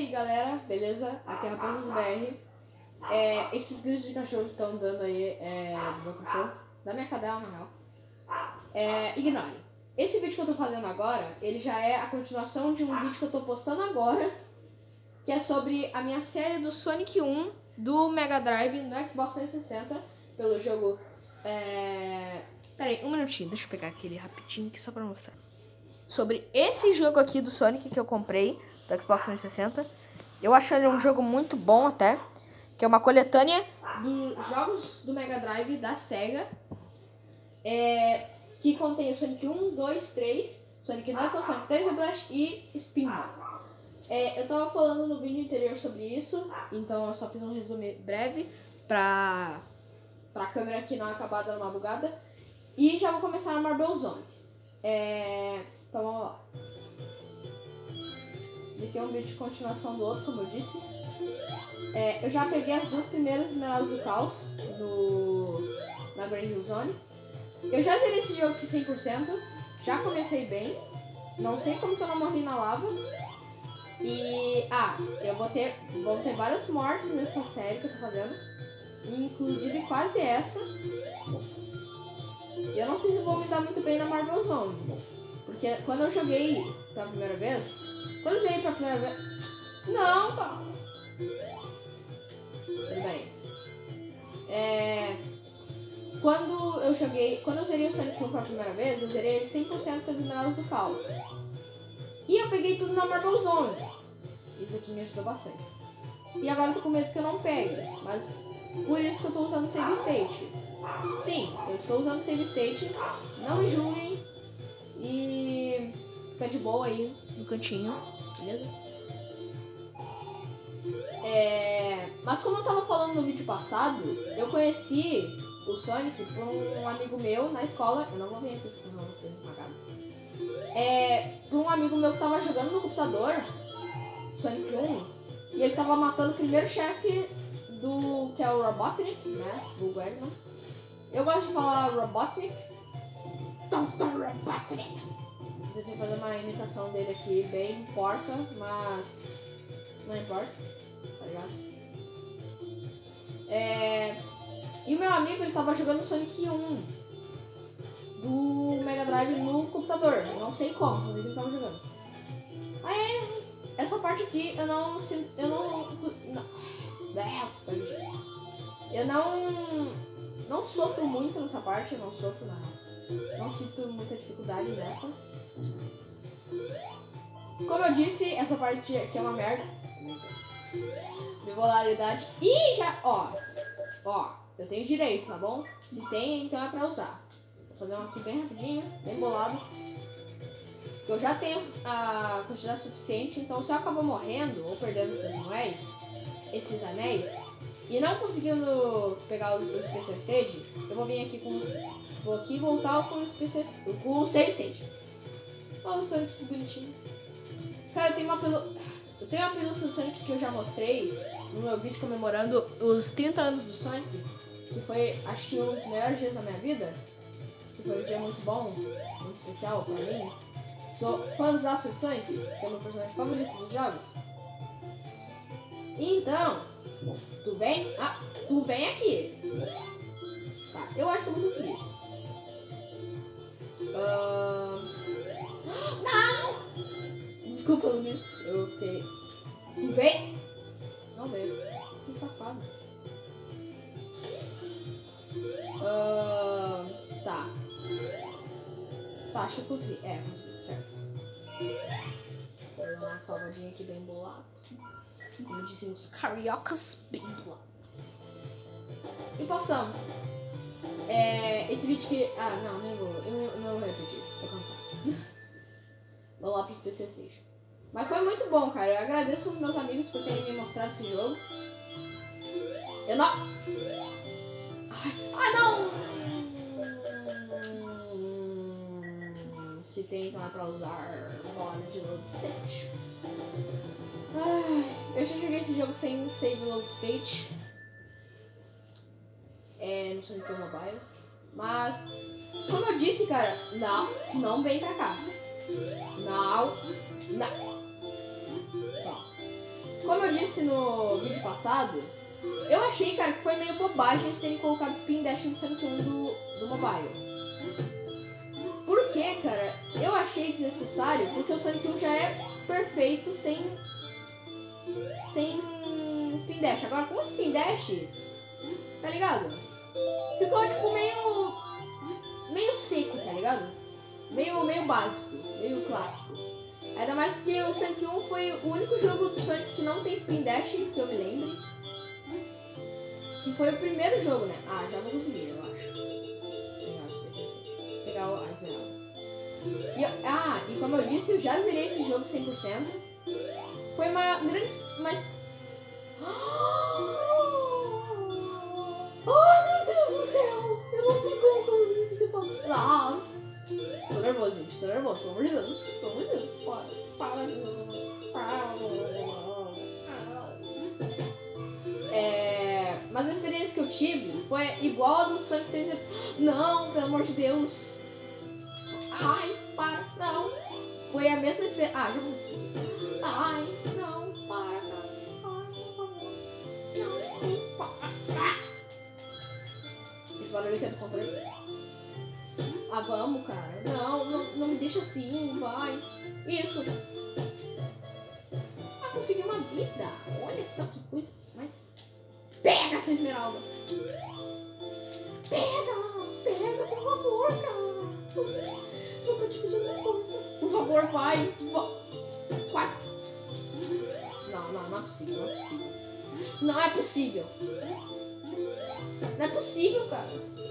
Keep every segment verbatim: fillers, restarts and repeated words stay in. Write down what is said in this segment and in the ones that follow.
aí, galera, beleza? Aqui é Raposos B R. É, esses gritos de cachorro que estão dando aí é do meu cachorro, da minha cadela, na real. É, ignore. Esse vídeo que eu tô fazendo agora, ele já é a continuação de um vídeo que eu tô postando agora, que é sobre a minha série do Sonic um do Mega Drive no Xbox trezentos e sessenta, pelo jogo... É... Pera aí, um minutinho, deixa eu pegar aquele rapidinho aqui só pra mostrar. Sobre esse jogo aqui do Sonic que eu comprei, do Xbox trezentos e sessenta. Eu acho ele um jogo muito bom até, que é uma coletânea dos jogos do Mega Drive da Sega, é, que contém o Sonic um, dois, três, Sonic Knuckles, Sonic Tails Blast e Spinball. É, eu tava falando no vídeo anterior sobre isso, então eu só fiz um resumo breve pra, pra câmera aqui não acabar dando uma bugada. E já vou começar na Marble Zone. É, então vamos lá. Esse aqui é um vídeo de continuação do outro, como eu disse. É, eu já peguei as duas primeiras esmeraldas do caos do, na Grand Hill Zone. Eu já zerei esse jogo aqui cem por cento. Já comecei bem. Não sei como que eu não morri na lava. E, ah, eu vou ter, vou ter várias mortes nessa série que eu tô fazendo. Inclusive quase essa. E eu não sei se vou me dar muito bem na Marble Zone. Porque quando eu joguei pela primeira vez... Quando eu zerei pela primeira vez... Não, calma. Tudo bem. É... Quando eu joguei... Quando eu zerei o Sonic um pela primeira vez, eu zerei ele cem por cento com as esmeraldas do caos. E eu peguei tudo na Marble Zone. Isso aqui me ajudou bastante. E agora eu tô com medo que eu não pegue. Mas por isso que eu tô usando o Save State. Sim, eu estou usando o Save State. Não me julguem. E fica de boa aí no cantinho. Beleza? É... Mas como eu tava falando no vídeo passado, eu conheci o Sonic por um amigo meu na escola. Eu não vou vir aqui porque não vou ser esmagado. É... Por um amigo meu que tava jogando no computador Sonic um. E ele tava matando o primeiro chefe do... que é o Robotnik, né? Do Eggman. Eu gosto de falar Robotnik. doutor Robotnik. Vou fazer uma imitação dele aqui bem porca, mas não importa, tá ligado? É... E o meu amigo, ele tava jogando Sonic um do Mega Drive no computador. Eu não sei como, só sei que ele tava jogando. Aí, essa parte aqui, eu não... Eu não... não eu não... Não sofro muito nessa parte, eu não sofro na... Não sinto muita dificuldade nessa. Como eu disse, essa parte aqui é uma merda. Bipolaridade. Ih, já... Ó. Ó. Eu tenho direito, tá bom? Se tem, então é pra usar. Vou fazer um aqui bem rapidinho, bem bolado. Eu já tenho a quantidade suficiente, então se eu acabar morrendo ou perdendo esses anéis, esses anéis, e não conseguindo pegar o, o Special Stage, eu vou vir aqui com os... Vou aqui voltar com o Special com o Save Stage. Olha o Sonic que bonitinho. Cara, eu tenho uma pelu... Eu tenho uma pelúcia do Sonic que eu já mostrei no meu vídeo comemorando os trinta anos do Sonic, que foi, acho que, um dos melhores dias da minha vida. Que foi um dia muito bom, muito especial pra mim. Sou fãzaço de Sonic, que é o meu personagem favorito dos jogos. Então, tu vem? Ah, tu vem aqui. Tá, eu acho que eu vou conseguir. Uh... Não! Desculpa, Lumiz. Eu fiquei... Tu vem? Não veio. Que safado. Uh... Tá. Tá, acho que eu consegui. É, consegui, certo. Vou dar uma salvadinha aqui bem bolada. Como dizem os cariocas, bem bolado. E passamos. É, esse vídeo que... Ah, não, nem vou. Eu não vou repetir. Tô cansado. Vou lá pro Special Station. Mas foi muito bom, cara. Eu agradeço aos meus amigos por terem me mostrado esse jogo. Eu não... Ai, ah, não! Se tem, então é pra usar bola de load state. Ai, eu já joguei esse jogo sem save load state. É, no Sonic Mobile. Mas, como eu disse, cara, não, não vem pra cá. Não, não. Ó. disse no vídeo passado, eu achei, cara, que foi meio bobagem eles terem colocado Spin Dash no Sonic um do, do mobile. Por quê, cara? Eu achei desnecessário, porque o Sonic um já é perfeito sem, sem Spin Dash. Agora, com o Spin Dash, tá ligado? Ficou, tipo, meio, meio seco, tá ligado? Meio, meio básico, meio clássico. Ainda mais porque o Sonic um foi o único jogo do Sonic que não tem Spin Dash, que eu me lembre. Que foi o primeiro jogo, né? Ah, já vou conseguir, eu acho. Eu acho que eu sei. Pegar o a esmeralda. E, eu- ah, e como eu disse, eu já zerei esse jogo cem por cento. Foi uma grande... Mas... Ai, meu Deus do céu! Eu não sei como fazer isso que eu tô... Ah, tô nervoso, gente. Tô nervoso, pelo amor de Deus. Pelo amor de Deus. Para. Para. É... Mas a experiência que eu tive foi igual a do Sonic três D. Não, pelo amor de Deus. Ai, para, não. Foi a mesma experiência. Ah, já consegui. Ai, não, para, cara. Ai, por favor. Não, para. Esse barulho aqui é do controle. Ah, vamos, cara. Não, não, não me deixa assim, vai. Isso. Ah, consegui uma vida. Olha só que coisa. Mas... Pega essa esmeralda. Pega, pega, por favor, cara. Só tô te pedindo uma coisa. Por favor, vai. Quase. Não, não, não é possível, não é possível. Não é possível. Não é possível, cara.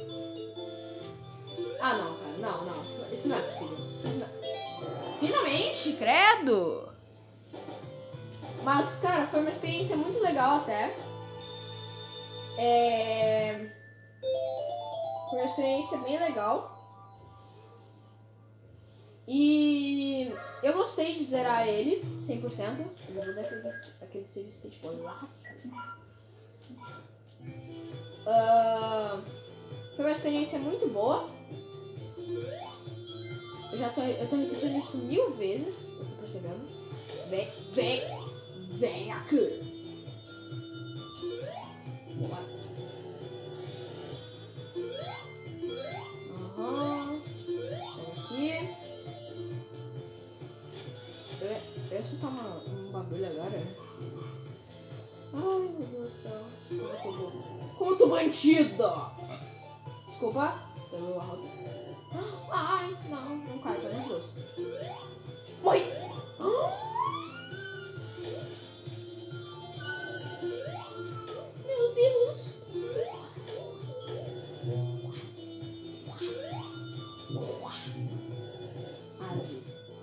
Ah, não, cara. Não, não. Isso, isso não é possível. Isso não... Finalmente, credo. Mas, cara, foi uma experiência muito legal até. É... Foi uma experiência bem legal. E eu gostei de zerar ele cem por cento. Eu vou dar aquele, aquele save state lá. Uh, foi uma experiência muito boa. Eu já tô, eu tô repetindo isso mil vezes. Eu tô percebendo. Vem, vem, vem aqui. Bora. Aham. Vem aqui. Esse tá uma, um bagulho agora. Ai, meu Deus do céu. Como eu tô bom. Como eu tô bandida! Desculpa. Pegou a roda. Ai, não, não cai, pelo amor de Deus. Morri! Meu Deus! Quase morri. Quase. Quase. Quase.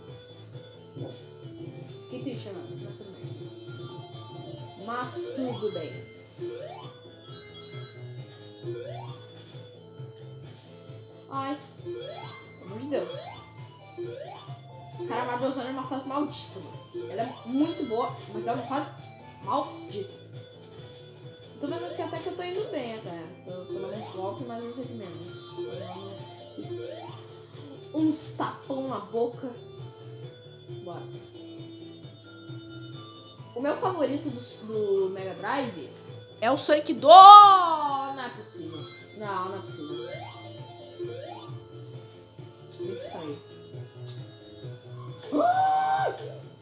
Fiquei triste agora, mas tudo bem. Mas tudo bem. Ai, pelo amor de Deus. Cara, a Marvel Zone é uma fase maldita, mano. Ela é muito boa, mas ela é uma fase maldita. Tô vendo que até que eu tô indo bem, até. Tô tomando uns golpes, mas não sei de menos. Uns, uns tapão na boca. Bora. O meu favorito do, do Mega Drive é o Sonic do... Não é possível. Não, não é possível. Me distraí. Uh!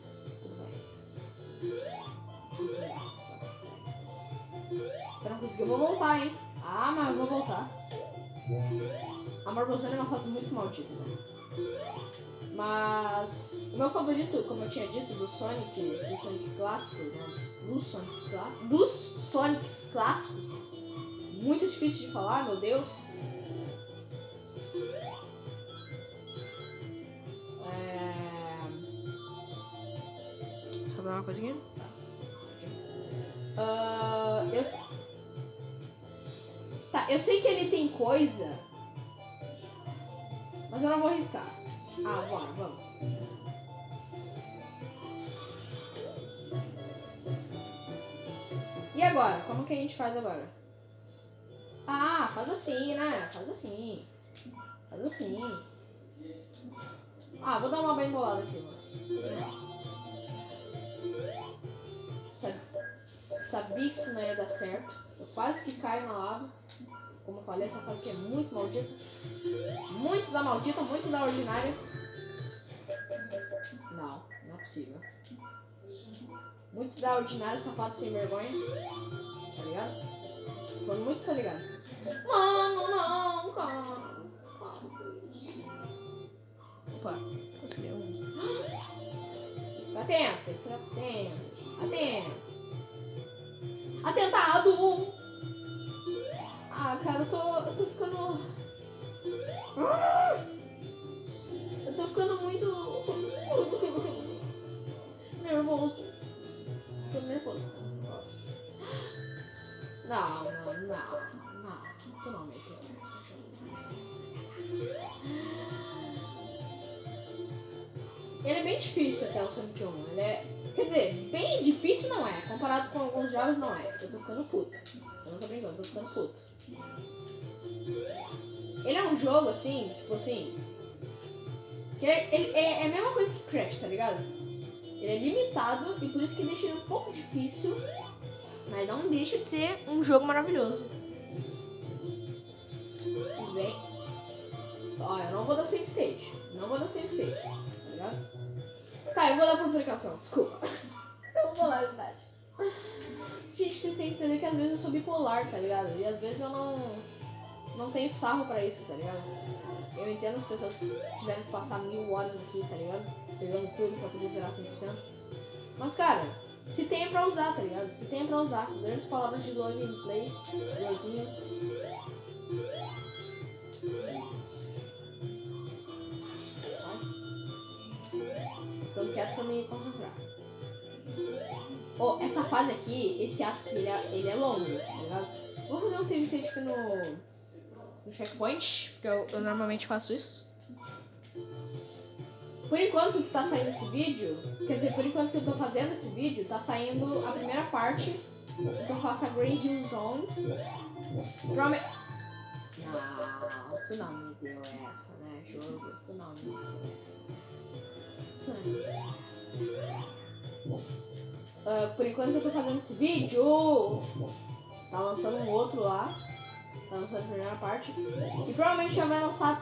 Se eu não conseguir, eu vou voltar, hein? Ah, mas eu vou voltar. A Marble Zone é uma fase muito maldita, né? Mas o meu favorito, como eu tinha dito, do Sonic, do Sonic clássico, né? dos, Sonic clá dos Sonics clássicos, muito difícil de falar, meu Deus. É... Só ver uma coisinha? Uh, eu... Tá, eu sei que ele tem coisa, mas eu não vou arriscar. Ah, bora, vamos. E agora? Como que a gente faz agora? Ah, faz assim, né? Faz assim. Faz assim. Ah, vou dar uma bem bolada aqui, mano. Sai. sabia que isso não ia dar certo. Eu quase que caio na lava. Como eu falei, essa fase aqui é muito maldita. Muito da maldita, muito da ordinária. Não, não é possível. Muito da ordinária, safado sem vergonha. Tá ligado? Foi muito, tá ligado? Mano, não, cara. Opa, consegui um. Fica atento, tem que ficar atento. Atento. Atentado! Ah, cara, eu tô, eu tô ficando... Eu tô ficando muito... nervoso. Tô nervoso. Não, não, não, não. Tu não me interessa. Ele é bem difícil até o Sonic um. Ele é... Quer dizer, bem difícil não é. Comparado com alguns jogos não é. Eu tô ficando puto. Eu não tô brincando, eu tô ficando puto. Ele é um jogo assim, tipo assim... Que ele, ele é, é a mesma coisa que Crash, tá ligado? Ele é limitado e por isso que deixa ele um pouco difícil. Mas não deixa de ser um jogo maravilhoso. Tudo bem? Ó, eu não vou dar save stage. Não vou dar save stage. Tá ligado? Tá, eu vou dar por precaução. Desculpa. Eu vou lá, verdade. Gente, vocês têm que entender que às vezes eu sou bipolar, tá ligado? E às vezes eu não... Não tenho sarro pra isso, tá ligado? Eu entendo as pessoas que tiveram que passar mil horas aqui, tá ligado? Pegando tudo pra poder zerar cem por cento. Mas, cara, se tem é pra usar, tá ligado? Se tem é pra usar. Grandes palavras de Glow Gameplay. Glowzinho. Ficando quieto pra me concentrar. Oh, essa fase aqui, esse ato aqui, ele é, ele é longo, tá ligado? Vou fazer um save state aqui no, no checkpoint, porque eu, eu normalmente faço isso. Por enquanto que tá saindo esse vídeo, quer dizer, por enquanto que eu tô fazendo esse vídeo, tá saindo a primeira parte, que eu faço a Grand Hill Zone. Prome... Não, tu não me deu essa, né, jogo? Tu não me deu essa. Tu não me deu essa. Uh, por enquanto que eu tô fazendo esse vídeo, tá lançando um outro lá, tá lançando a primeira parte, e provavelmente já vai lançar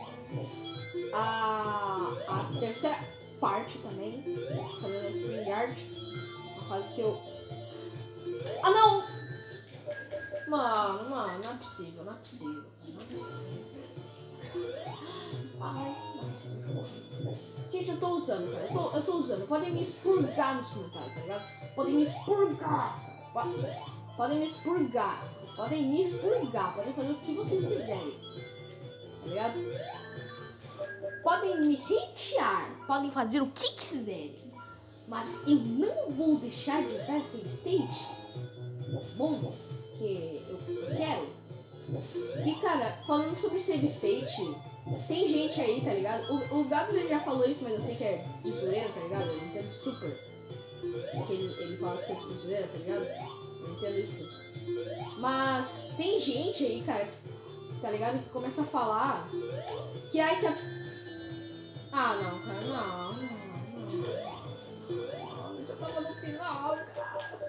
a, a terceira parte também, fazendo a Spring Yard, uma fase que eu... Ah, não! Mano, mano, não é possível, não é possível, não é possível, não é possível. Ai, não é possível. Gente, eu tô usando, cara, eu tô, eu tô usando, podem me expurgar nos comentários, tá ligado? Podem me expurgar, podem me expurgar, podem me expurgar, podem fazer o que vocês quiserem, tá ligado? Podem me hatear, podem fazer o que quiserem, mas eu não vou deixar de usar save state, bom, que eu, eu quero. E cara, falando sobre save state, tem gente aí, tá ligado? O, o Gabs ele já falou isso, mas eu sei que é de zoeira, tá ligado? Eu entendo super. Porque ele, ele fala as coisas de zoeira, tá ligado? Eu entendo isso. Mas tem gente aí, cara, tá ligado? Que começa a falar que ai que a... Ah, não, cara, não, não, não. não já tava no final, cara.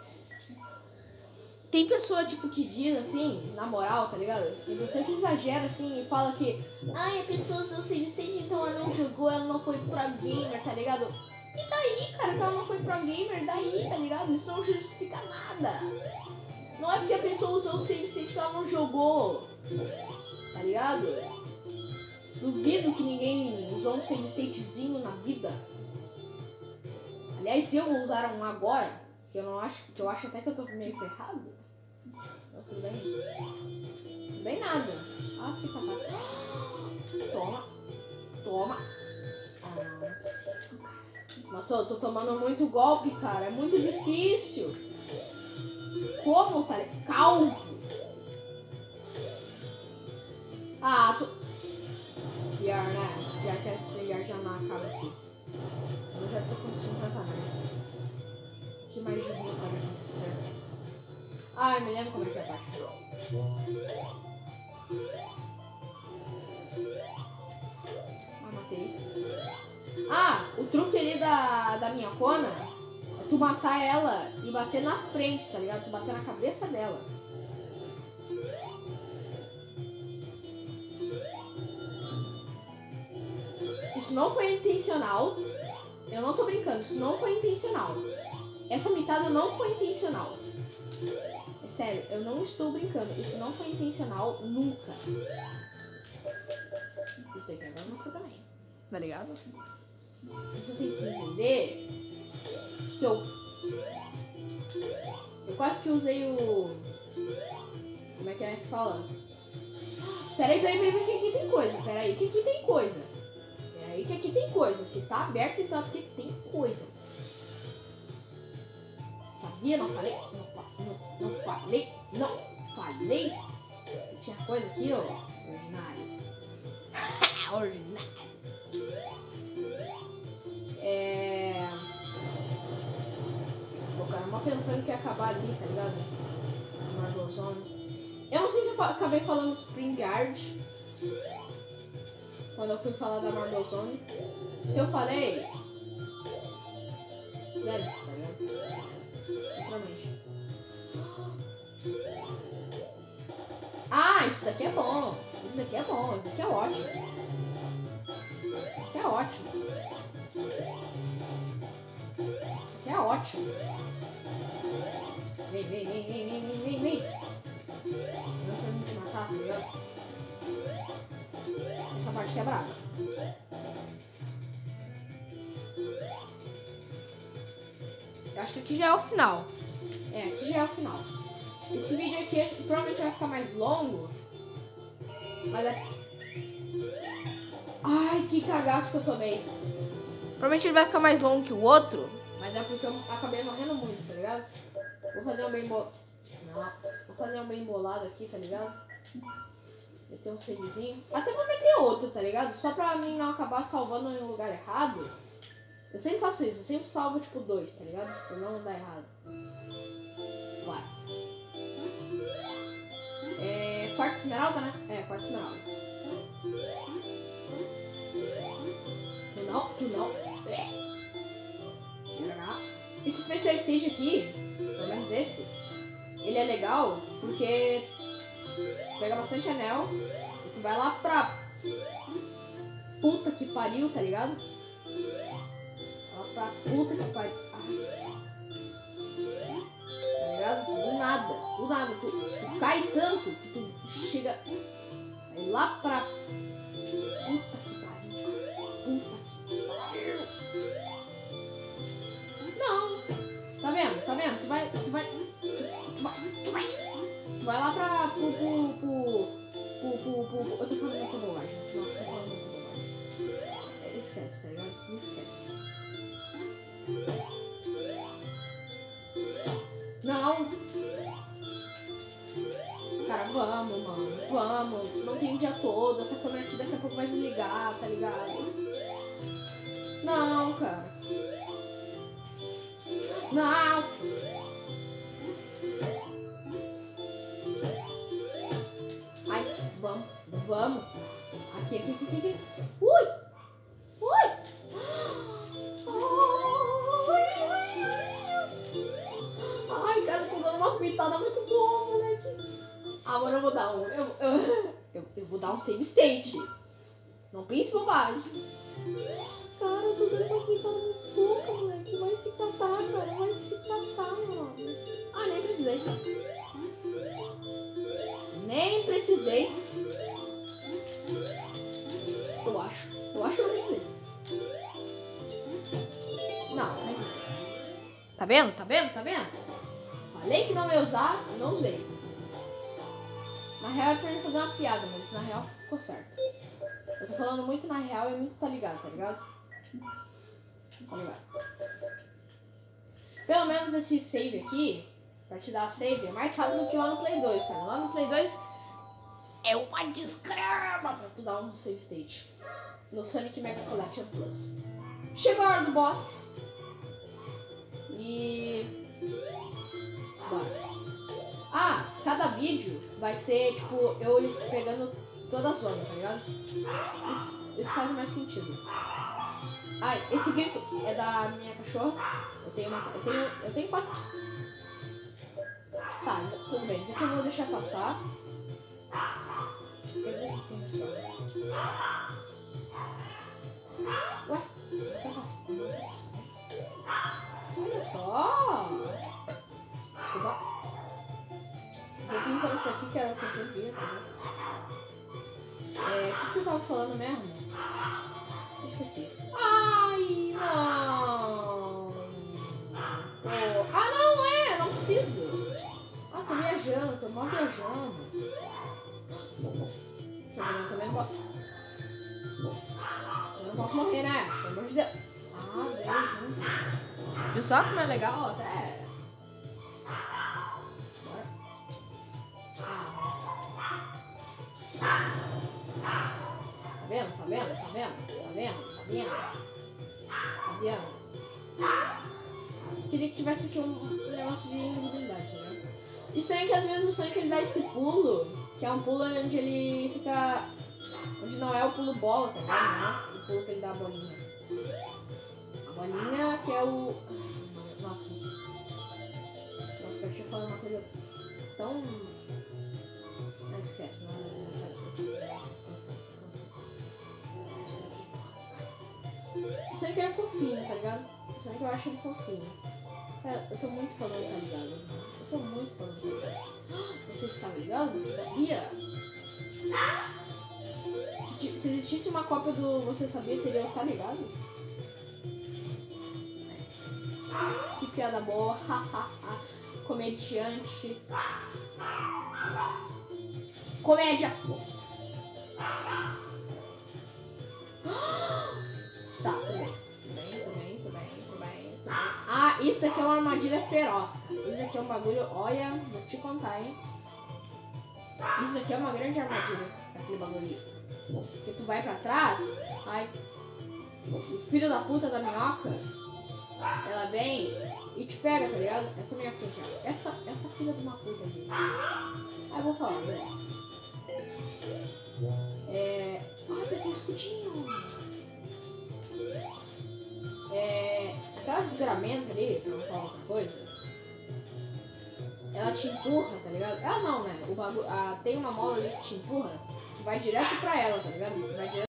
Tem pessoa, tipo, que diz assim, na moral, tá ligado? Tem pessoa que exagera, assim, e fala que ai, a pessoa usou save state, então ela não jogou, ela não foi pro gamer, tá ligado? E daí, cara, que ela não foi pro gamer, daí, tá ligado? Isso não justifica nada. Não é porque a pessoa usou o save state que ela não jogou, tá ligado? Duvido que ninguém usou um save statezinho na vida. Aliás, eu vou usar um agora, que eu não acho, que eu acho até que eu tô meio ferrado. Nossa, tudo bem? Tudo bem nada. Ah, se catar. Toma. Toma. Ah, não, não é possível, cara. Nossa, eu tô tomando muito golpe, cara. É muito difícil. Como, cara? Calvo. Ah, tô... Pior, né? Pior que a Spring já não acaba aqui. Eu já tô com cinquenta mais. O que mais de boa pode acontecer? Ai, me lembro como é que é a parte do Ah, matei. Ah, o truque ali da, da minha cona, tu matar ela e bater na frente, tá ligado? Tu bater na cabeça dela. Isso não foi intencional. Eu não tô brincando, isso não foi intencional. Essa mitada não foi intencional. É sério, eu não estou brincando. Isso não foi intencional nunca. Isso aqui agora não foi também. Tá ligado? Você tem que entender que eu... Eu quase que usei o... Como é que é que fala? Peraí, peraí, peraí, peraí, que aqui tem coisa. Peraí, que aqui tem coisa. Peraí, que aqui tem coisa. Se tá aberto, então é porque tem coisa. Sabia? Não falei? Não, não, não falei? Não falei? Tinha coisa aqui, ó. Ordinário. Ordinário. É... Pô, cara, uma pensando que ia acabar ali, tá ligado? Marble Zone. Eu não sei se eu acabei falando Spring Yard quando eu fui falar da Marble Zone. Se eu falei... Deve-se, tá ligado? Realmente. Ah, isso daqui é bom. Isso daqui é bom. Isso daqui é ótimo. Isso daqui é ótimo. Isso aqui é ótimo. Vem, vem, vem, vem, vem, vem, vem, vem. Não pra mim te matar, tá ligado? Essa parte quebrada. Eu acho que aqui já é o final. É, aqui já é o final. Esse vídeo aqui provavelmente vai ficar mais longo. Mas é... Ai, que cagaço que eu tomei. Provavelmente ele vai ficar mais longo que o outro. Mas é porque eu acabei morrendo muito, tá ligado? Vou fazer um bem bolado. Não. Vou fazer um bem bolado aqui, tá ligado? Meter um savezinho. Até vou meter outro, tá ligado? Só pra mim não acabar salvando em um lugar errado. Eu sempre faço isso. Eu sempre salvo tipo dois, tá ligado? Pra não dar errado. Vai. É... Quarto esmeralda, né? É, quarto esmeralda. Tu não, tu não. É. Esse Special Stage aqui, pelo menos esse, ele é legal porque pega bastante anel e tu vai lá pra puta que pariu, tá ligado? Lá pra puta que pariu. Tá ligado? Do nada, do nada. Tu, tu cai tanto que tu chega aí lá pra puta que pariu. Puta que pariu. Não. Tá vendo? Tá vendo? Tu vai. Tu vai. Tu vai. Tu vai. Tu vai lá pra. Pro. Pro. Pro. Pro. Pro. Eu tô falando muita bobagem. Nossa, eu tô falando muita bobagem. Esquece, tá ligado? Não esquece. Não. Cara, vamos, mano. Vamos. Não tem o dia todo. Essa câmera aqui daqui a pouco vai desligar, tá ligado? Não, cara. Não! Ai, vamos, vamos. Aqui, aqui, aqui, aqui. Ui! Ui! Ai, cara, eu tô dando uma coitada muito boa, moleque. Ah, mano, eu vou dar um. Eu, eu, eu, eu vou dar um save state. Não pense bobagem. Cara, eu tô dando uma coitada muito boa, moleque. Vai se catar, cara. Vai se catar, mano. Ah, nem precisei. Nem precisei. Eu acho. Eu acho que eu não precisei. Não, nem precisei. Tá vendo? Tá vendo? Tá vendo? Falei que não ia usar, não usei. Na real é pra mim fazer uma piada, mas na real ficou certo. Eu tô falando muito na real e muito tá ligado, tá ligado? Tá ligado? Pelo menos esse save aqui, pra te dar save, é mais rápido do que lá no Play dois, cara. Lá no Play dois é uma desgrama pra tu dar um save state. No Sonic Mega Collection Plus. Chegou a hora do boss. E... bora. Ah, cada vídeo vai ser, tipo, eu pegando toda a zona, tá ligado? Isso, isso faz mais sentido. Ai, esse grito é da minha cachorra. Eu tenho uma. Eu tenho. Eu tenho quatro. Tá, tudo bem. Isso aqui eu vou deixar passar. Eu vou aqui no sol. Ué? Tá passando, tá passando. Olha só! Desculpa. Eu vim para isso aqui que era o que eu sempre ia, tá vendo? É, o que, que eu tava falando mesmo? Esqueci. Ai, não! Oh, ah, não, é! Não preciso! Ah, tô viajando, tô mal viajando. Eu também não posso. Eu não posso morrer, né? Pelo amor de Deus. Ah, beijo. Viu só como é legal? Até. Bora. Tá vendo? Tá vendo? Tá vendo? Tá vendo? Tá vendo? Tá vendo? Queria que tivesse aqui um negócio de invisibilidade, né? Estranho que às vezes o Sonic ele dá esse pulo, que é um pulo onde ele fica. Onde não é o pulo bola, tá ligado? Não é o pulo que ele dá a bolinha. A bolinha que é o. Nossa. Nossa, eu tinha falado uma coisa tão. Não esquece, não, não faz o Sonic é fofinho, tá ligado? O Sonic eu acho ele fofinho. É, eu tô muito falando, tá ligado? Eu tô muito falando, tá ligado? Você está ligado? Você sabia? Se, se existisse uma cópia do Você Sabia, seria o Tá Ligado? Que piada boa, comediante. Comédia! Tá, tudo bem. Tudo bem, tudo bem, tudo bem, tudo bem, tudo bem. Ah, isso aqui é uma armadilha feroz, cara. Isso aqui é um bagulho, olha, vou te contar, hein. Isso aqui é uma grande armadilha, aquele bagulho. Porque tu vai pra trás, ai, o filho da puta da minhoca, ela vem e te pega, tá ligado? Essa minhoquinha aqui, ó. Essa, essa filha de uma puta aqui. Aí eu vou falar, beleza. É... Ai, peguei escudinho. É... Aquela desgramenta ali, pra não falar outra coisa, ela te empurra, tá ligado? Ela não, né? O bagulho, a, tem uma mola ali que te empurra, que vai direto pra ela, tá ligado? Vai direto